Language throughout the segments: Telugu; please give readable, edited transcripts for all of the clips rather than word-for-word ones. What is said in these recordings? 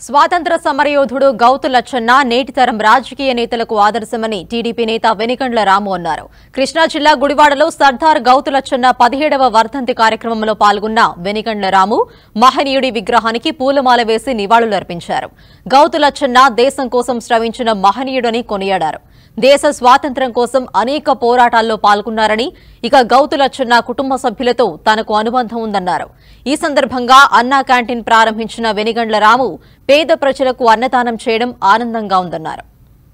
స్వాతంత్ర సమరయోధుడు గౌతు లచ్చన్న నేటి తరం రాజకీయ నేతలకు ఆదర్శమని టీడీపీ నేత వెనిగండ్ల రాము అన్నారు. కృష్ణా జిల్లా గుడివాడలో సర్దార్ గౌతు లచ్చన్న 17వ వర్ధంతి కార్యక్రమంలో పాల్గొన్న వెనిగండ్ల రాము మహనీయుడి విగ్రహానికి పూలమాల వేసి నివాళులర్పించారు. గౌతు లచ్చన్న దేశం కోసం శ్రమించిన మహనీయుడని కొనియాడారు. దేశ స్వాతంత్ర్యం కోసం అనేక పోరాటాల్లో పాల్గొన్నారని, ఇక గౌతు లచ్చన్న కుటుంబ సభ్యులతో తనకు అనుబంధం ఉందన్నారు. ఈ సందర్భంగా అన్నా క్యాంటీన్ ప్రారంభించిన వెనిగండ్ల రాము పేద ప్రజలకు అన్నదానం చేయడం ఆనందంగా ఉందన్నారు.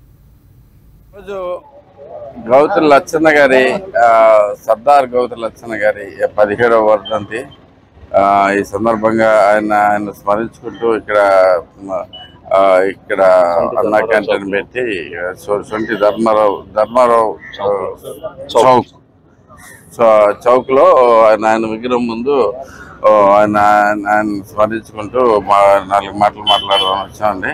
గౌతు లచ్చన్న గారి సర్దార్ గౌతు లచ్చన్న గారి 17వ వర్ధంతి ఈ సందర్భంగా ఆయన స్మరించుకుంటూ ఇక్కడ అన్నా క్యాంటీన్ పెట్టి సొంటి ధర్మారావు చౌక్ లో ఆయన విగ్రహం ముందు ఆయన స్మరించుకుంటూ 4 మాటలు మాట్లాడదాం వచ్చామండి.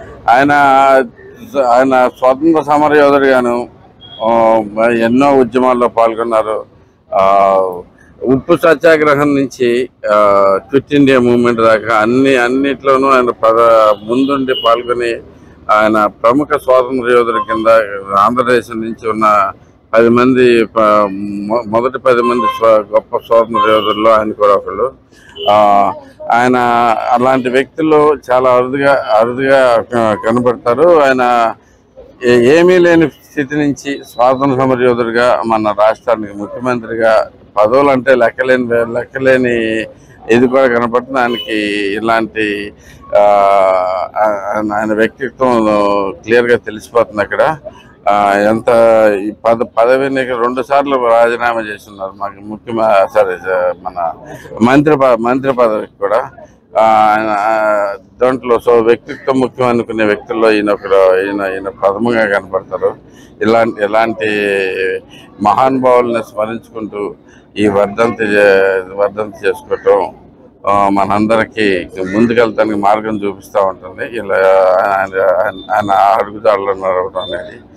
ఆయన స్వాతంత్ర సమరయోధుడిగాను ఎన్నో ఉద్యమాల్లో పాల్గొన్నారు. ఉప్పు సత్యాగ్రహం నుంచి క్విట్ ఇండియా మూవ్మెంట్ దాకా అన్నిట్లోనూ ఆయన ముందుండి పాల్గొని ఆయన ప్రముఖ స్వాతంత్ర యోధుల కింద ఆంధ్రదేశం నుంచి ఉన్న 10 మంది మొదటి 10 మంది గొప్ప స్వాతంత్ర యోధుల్లో ఆయన కూడా ఒకళ్ళు. ఆయన అలాంటి వ్యక్తులు చాలా అరుదుగా కనబడతారు. ఆయన ఏమీ లేని స్థితి నుంచి స్వాతంత్ర సమర యోధుడిగా మన రాష్ట్రానికి ముఖ్యమంత్రిగా పదవులు అంటే లెక్కలేని ఇది కూడా కనపడుతుంది. ఆయనకి ఇలాంటి ఆయన వ్యక్తిత్వం క్లియర్గా తెలిసిపోతుంది. అక్కడ ఎంత పదవిని 2 సార్లు రాజీనామా చేస్తున్నారు. మాకు మన మంత్రి పదవికి కూడా దాంట్లో వ్యక్తిత్వం ముఖ్యం అనుకునే వ్యక్తుల్లో ఈయన ప్రథమంగా కనపడతారు. ఇలాంటి మహానుభావుల్ని స్మరించుకుంటూ ఈ వర్ధంతి చేసుకోవటం మనందరికీ ముందుకెళ్తానికి మార్గం చూపిస్తూ ఉంటుంది. ఇలా ఆయన అడుగుదాడులు నడవడం అనేది